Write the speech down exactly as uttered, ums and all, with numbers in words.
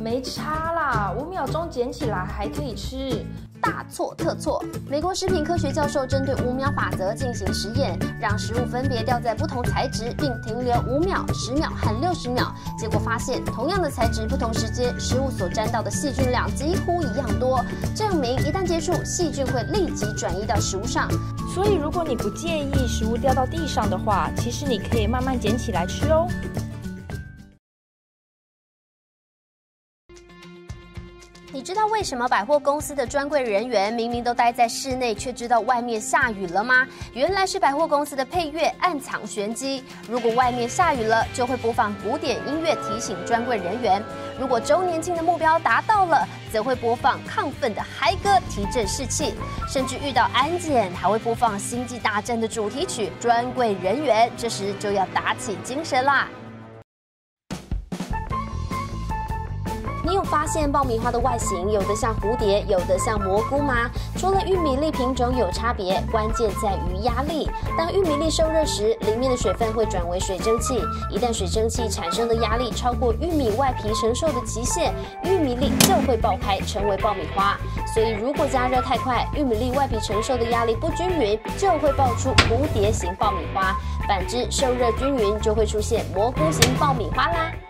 没差啦，五秒钟捡起来还可以吃。 大错特错！美国食品科学教授针对五秒法则进行实验，让食物分别掉在不同材质，并停留五秒、十秒和六十秒。结果发现，同样的材质，不同时间，食物所沾到的细菌量几乎一样多，证明一旦接触，细菌会立即转移到食物上。 所以，如果你不介意食物掉到地上的话，其实你可以慢慢捡起来吃哦。 你知道为什么百货公司的专柜人员明明都待在室内，却知道外面下雨了吗？原来是百货公司的配乐暗藏玄机。如果外面下雨了，就会播放古典音乐提醒专柜人员；如果周年庆的目标达到了，则会播放亢奋的嗨歌提振士气。甚至遇到安检，还会播放《星际大战》的主题曲。专柜人员这时就要打起精神啦！你有发现爆米花的外形有的像蝴蝶，有的像蘑菇吗？除了玉米粒品种有差别，关键在于压力。当玉米粒受热时，里面的水分会转为水蒸气。一旦水蒸气产生的压力超过玉米外皮承受的极限，玉米粒就会爆开，成为爆米花。所以，如果加热太快，玉米粒外皮承受的压力不均匀，就会爆出蝴蝶形爆米花。反之，受热均匀，就会出现蘑菇型爆米花啦。